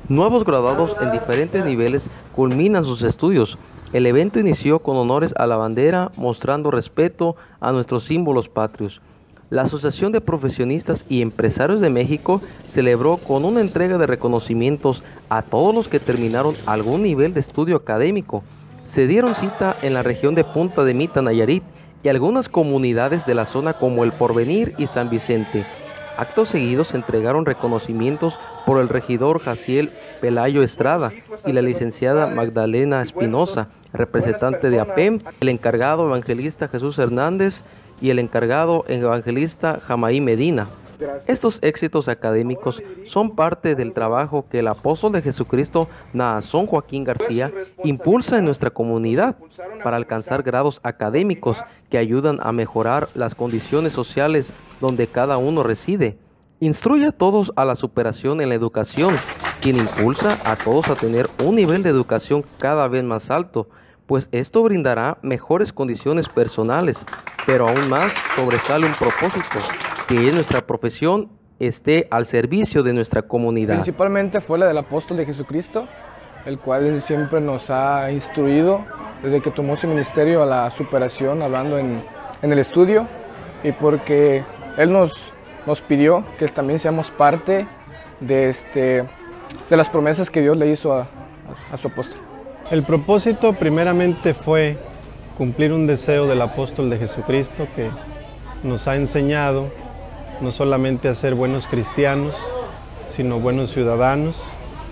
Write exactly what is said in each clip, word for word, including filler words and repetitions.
Nuevos graduados en diferentes niveles culminan sus estudios. El evento inició con honores a la bandera, mostrando respeto a nuestros símbolos patrios. La Asociación de Profesionistas y Empresarios de México celebró con una entrega de reconocimientos a todos los que terminaron algún nivel de estudio académico. Se dieron cita en la región de Punta de Mita, Nayarit, y algunas comunidades de la zona como El Porvenir y San Vicente. Actos seguidos se entregaron reconocimientos por el regidor Jaciel Pelayo Estrada y la licenciada Magdalena Espinosa, representante de A P E M, el encargado evangelista Jesús Hernández y el encargado evangelista Jamaí Medina. Estos éxitos académicos son parte del trabajo que el apóstol de Jesucristo, Naasón Joaquín García, impulsa en nuestra comunidad para alcanzar grados académicos que ayudan a mejorar las condiciones sociales donde cada uno reside. Instruye a todos a la superación en la educación, quien impulsa a todos a tener un nivel de educación cada vez más alto, pues esto brindará mejores condiciones personales, pero aún más sobresale un propósito, que es nuestra profesión esté al servicio de nuestra comunidad. Principalmente fue la del apóstol de Jesucristo, el cual siempre nos ha instruido desde que tomó su ministerio a la superación, hablando en, en el estudio, y porque Él nos, nos pidió que también seamos parte de, este, de las promesas que Dios le hizo a, a, a su apóstol. El propósito primeramente fue cumplir un deseo del apóstol de Jesucristo, que nos ha enseñado no solamente a ser buenos cristianos, sino buenos ciudadanos,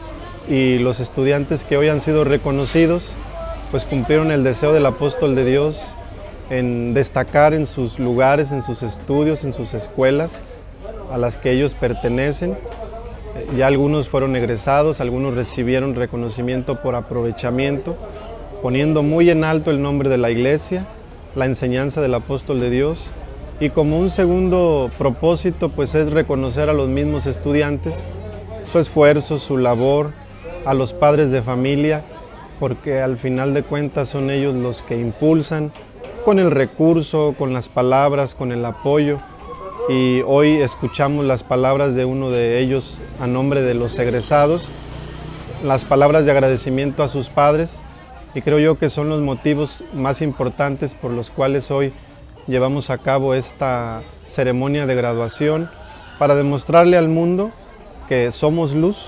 y los estudiantes que hoy han sido reconocidos, pues cumplieron el deseo del apóstol de Dios en destacar en sus lugares, en sus estudios, en sus escuelas a las que ellos pertenecen. Ya algunos fueron egresados, algunos recibieron reconocimiento por aprovechamiento, poniendo muy en alto el nombre de la iglesia, la enseñanza del apóstol de Dios, y como un segundo propósito pues es reconocer a los mismos estudiantes, su esfuerzo, su labor, a los padres de familia, porque al final de cuentas son ellos los que impulsan con el recurso, con las palabras, con el apoyo. Y hoy escuchamos las palabras de uno de ellos a nombre de los egresados, las palabras de agradecimiento a sus padres, y creo yo que son los motivos más importantes por los cuales hoy llevamos a cabo esta ceremonia de graduación, para demostrarle al mundo que somos luz,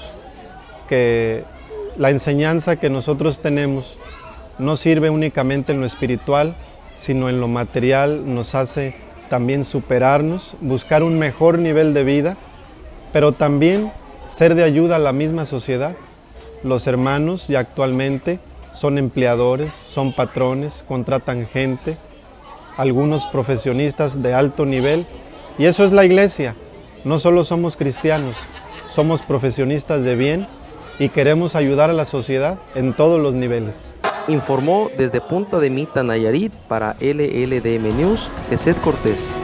que la enseñanza que nosotros tenemos no sirve únicamente en lo espiritual, sino en lo material, nos hace también superarnos, buscar un mejor nivel de vida, pero también ser de ayuda a la misma sociedad. Los hermanos ya actualmente son empleadores, son patrones, contratan gente, algunos profesionistas de alto nivel, y eso es la iglesia. No solo somos cristianos, somos profesionistas de bien y queremos ayudar a la sociedad en todos los niveles. Informó desde Punta de Mita, Nayarit, para L L D M News, Jesús Cortés.